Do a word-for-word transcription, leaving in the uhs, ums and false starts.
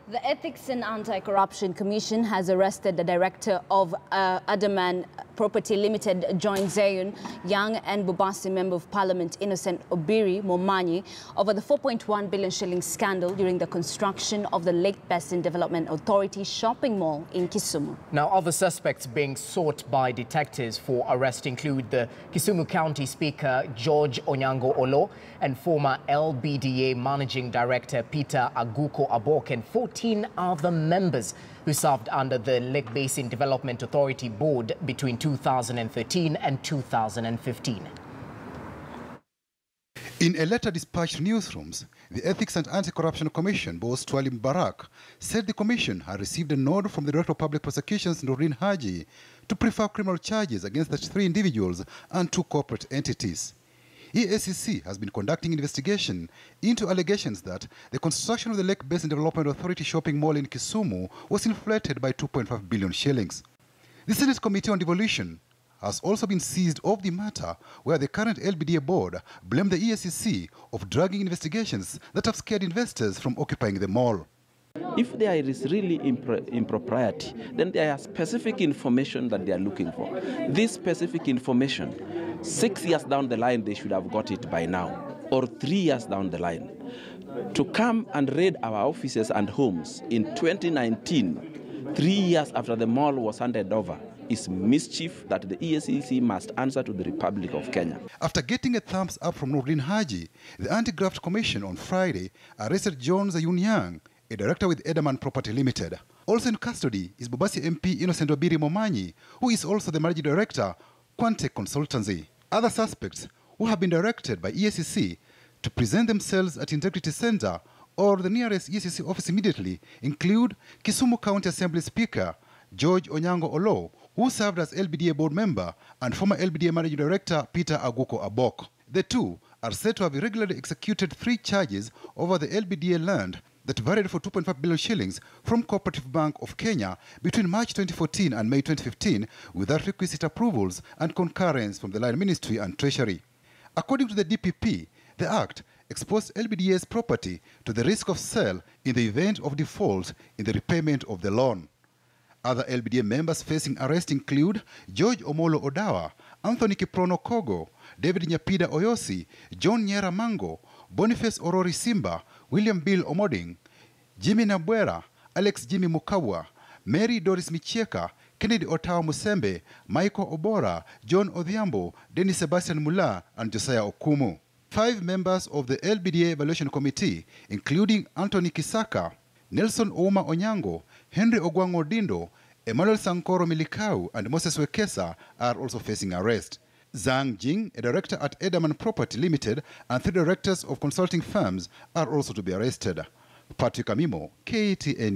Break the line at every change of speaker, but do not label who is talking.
The Ethics and Anti-Corruption Commission has arrested the director of uh, Adaman Property Limited, Joint Zayun, Young and Bubasi Member of Parliament Innocent Obiri Momanyi over the four point one billion shilling scandal during the construction of the Lake Basin Development Authority shopping mall in Kisumu.
Now, other suspects being sought by detectives for arrest include the Kisumu County Speaker George Onyango Olo and former L B D A Managing Director Peter Aguko Abok and fourteen other members who served under the Lake Basin Development Authority Board between two thousand thirteen and two thousand fifteen.
In a letter dispatched to newsrooms, the Ethics and Anti-Corruption Commission boss Twali Mubarak said the commission had received a nod from the Director of Public Prosecutions, Noreen Haji, to prefer criminal charges against the three individuals and two corporate entities. E A C C has been conducting investigation into allegations that the construction of the Lake Basin Development Authority shopping mall in Kisumu was inflated by two point five billion shillings. The Senate Committee on Devolution has also been seized of the matter, where the current L B D A board blamed the E A C C of dragging investigations that have scared investors from occupying the mall.
If there is really impro impropriety, then there are specific information that they are looking for. This specific information, six years down the line, they should have got it by now, or three years down the line. To come and raid our offices and homes in twenty nineteen, three years after the mall was handed over, is mischief that the E A C C must answer to the Republic of Kenya. After getting a thumbs up from Noreen Haji, the Anti-Graft Commission on Friday arrested John Zayun Young, a director with Adaman Property Limited. Also in custody is Bubasi M P Innocent Obiri Momanyi, who is also the managing director, Quante Consultancy. Other suspects who have been directed by E A C C to present themselves at Integrity Center or the nearest E A C C office immediately include Kisumu County Assembly Speaker George Onyango Olo, who served as L B D A board member, and former L B D A Managing Director Peter Aguko Abok. The two are said to have irregularly executed three charges over the L B D A land that varied for two point five billion shillings from Cooperative Bank of Kenya between March twenty fourteen and May twenty fifteen without requisite approvals and concurrence from the Line Ministry and Treasury. According to the D P P, the Act exposed L B D A's property to the risk of sale in the event of default in the repayment of the loan. Other L B D A members facing arrest include George Omolo Odawa, Anthony Kiprono Kogo, David Nyapida Oyosi, John Nyera Mango, Boniface Orori Simba, William Bill Omoding, Jimmy Nabwera, Alex Jimmy Mukawa, Mary Doris Michieka, Kennedy Otawa Musembe, Michael Obora, John Odhiambo, Dennis Sebastian Mula, and Josiah Okumu. Five members of the L B D A Evaluation Committee, including Anthony Kisaka, Nelson Ouma Onyango, Henry Ogwango Dindo, Emmanuel Sankoro Milikau, and Moses Wekesa are also facing arrest. Zhang Jing, a director at Adaman Property Limited, and three directors of consulting firms are also to be arrested. Patrick Amimo, K T N.